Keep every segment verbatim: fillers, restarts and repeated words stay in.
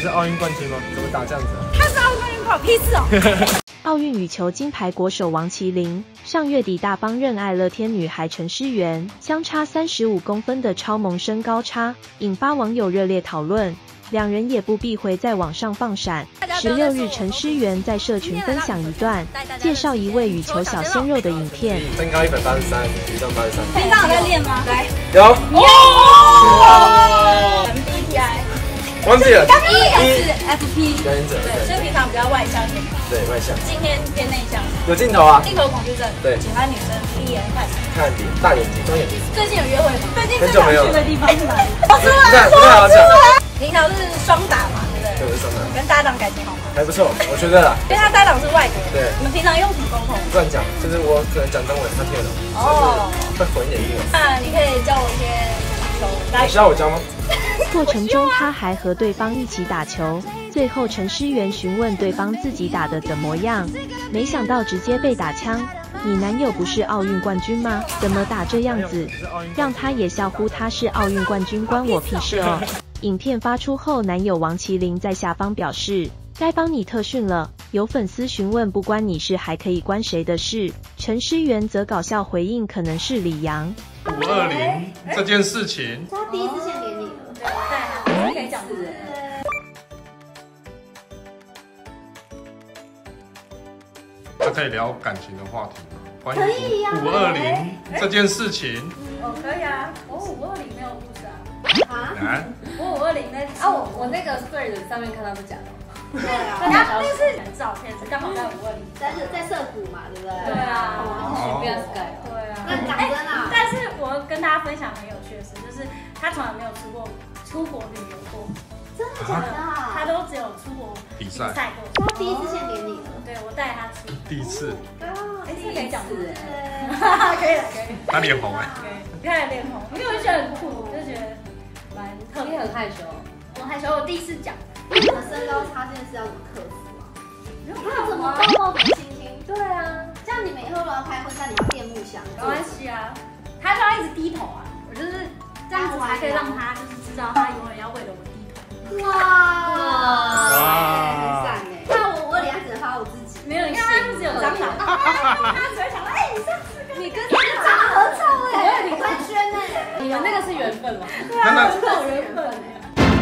是奥运冠军吗？怎么打这样子啊？ 他是奥运冠军，关我屁事哦！ 奥运羽球金牌国手王麒麟上月底大方认爱乐天女孩陈诗媛，相差三十五公分的超萌身高差，引发网友热烈讨论。两人也不避讳在网上放闪。十六日，陈诗媛在社群分享一段介绍一位羽球小鲜肉的影片。 身高一百八十三，体重八十三。 平常有在练吗？来， 有。 哦 M B T I。 忘记了 ，E S F P， 表演者， 对，所以平常比较外向一点。 对，外向。 今天偏内向。 有镜头啊。 镜头恐惧症。 对。 喜欢女生第一眼看。 看脸，大眼睛，双眼睛。 最近有约会吗？最近很久没有去的地方是哪里？说出来，不太好讲。 平常是双打嘛，对不对？ 对，我是双打。 跟搭档感情好吗？ 还不错，我觉得啦。 因为他搭档是外国人。 对。 你们平常用什么沟通？ 不然讲，就是我可能讲中文，他听得懂。哦。会混一点英文。 那你可以教我一些球。 你需要我教吗？ 过程中，他还和对方一起打球。最后，陈诗媛询问对方自己打得怎么样，没想到直接被打枪。你男友不是奥运冠军吗？怎么打这样子？让他也笑呼他是奥运冠军，关我屁事哦！影片发出后，男友王麒麟在下方表示，该帮你特训了。有粉丝询问不关你事还可以关谁的事？陈诗媛则搞笑回应，可能是李阳。 五二零这件事情， 他第一次献给你了， 对，对，你可以讲是。 这可以聊感情的话题吗？关可以呀。 五二零这件事情， 哦，可以啊。我五二零没有故事啊。 啊？ 我五二零那啊，我我那个对的上面看到是假的。 对啊。 人家那个是照片，是刚好在五二零， 在在涩谷嘛，对不对？ 对啊。 不要 Sky。 对啊。 那讲真啊， 但是我跟大家分享很有趣的事，就是他从来没有出过出国旅游过。 真的假的？ 他都只有出国比赛赛过。 他第一次献给你了。 对，我带他去。 第一次。 哎，这可以讲是不是？ 对。 可以了，可以。 他脸红哎。 对，他脸红，因为我觉得很酷，就觉得蛮特别。 你很害羞。 我害羞，我第一次讲。 你的身高差这件事要怎么克服啊？他怎么高抱怎么亲亲？对啊，这样你们以后如果要拍婚纱，你要垫木箱。 没关系啊，他就要一直低头啊，我就是这样子才可以让他就是知道他永远要为了我低头。 哇哇，很赞哎！那我我脸只能发我自己， 没有，你看他就只有蟑螂，他只会想到，哎，你上次你跟这个蟑螂合照哎，你快圈哎！ 你们那个是缘分吗？ 对啊，是有缘分哎。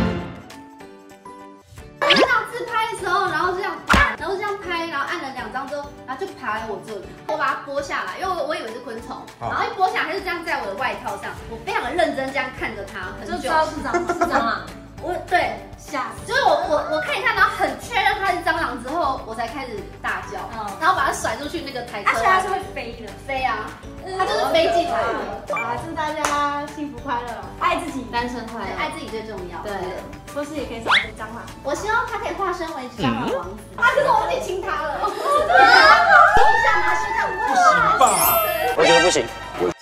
我这样自拍的时候，然后这样，然后这样拍，然后按了两张之后，然后就爬来我这里，我把它拨下来，因为我我以为是昆虫，然后一拨下来，它就这样在我的外套上，我非常的认真这样看着它，很久。 就知道是蟑螂，是蟑螂。 我对吓死， 就是我我我看一看，然后很确认它是蟑螂之后，我才开始大叫，然后把它甩出去那个台车。 而且它是会飞的， 飞啊，它就是飞进来的。 啊，祝大家幸福快乐，爱自己， 单身快乐， 爱自己最重要。 对， 或是也可以找一些蟑螂。 我希望他可以化身为蟑螂王子。啊，可是我忘记亲他了。一下拿去看， 不行吧？我觉得不行。